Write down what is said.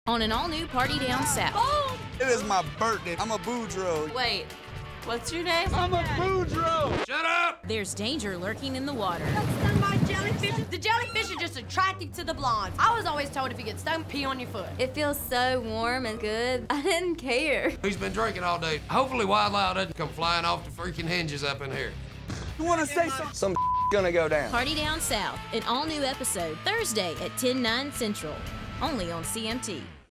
on an all-new Party Down South. Oh! It is my birthday. I'm a Boudreaux. Wait, what's your name? I'm a Boudreaux. Shut up! There's danger lurking in the water. Stung by jellyfish? The jellyfish are just attracted to the blondes. I was always told if you get stung, pee on your foot. It feels so warm and good. I didn't care. He's been drinking all day. Hopefully Wild Loud doesn't come flying off the freaking hinges up in here. You want to say something? Some gonna go down. Party Down South, an all-new episode, Thursday at 10/9 Central, only on CMT.